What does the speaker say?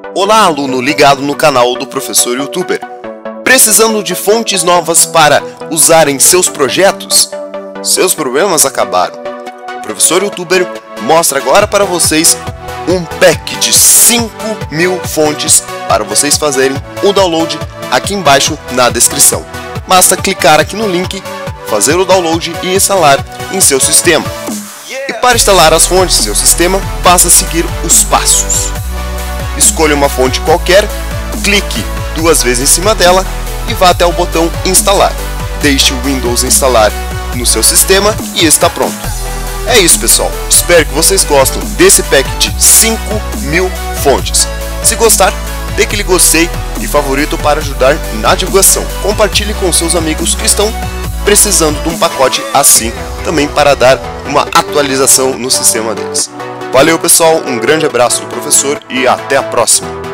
Olá, aluno ligado no canal do Professor Youtuber. Precisando de fontes novas para usar em seus projetos? Seus problemas acabaram. O Professor Youtuber mostra agora para vocês um pack de 5.000 fontes para vocês fazerem o download aqui embaixo na descrição. Basta clicar aqui no link, fazer o download e instalar em seu sistema. E para instalar as fontes em seu sistema, basta seguir os passos. Escolha uma fonte qualquer, clique 2 vezes em cima dela e vá até o botão instalar. Deixe o Windows instalar no seu sistema e está pronto. É isso, pessoal. Espero que vocês gostem desse pack de 5.000 fontes. Se gostar, dê aquele gostei e favorito para ajudar na divulgação. Compartilhe com seus amigos que estão precisando de um pacote assim, também para dar uma atualização no sistema deles. Valeu, pessoal, um grande abraço do professor e até a próxima!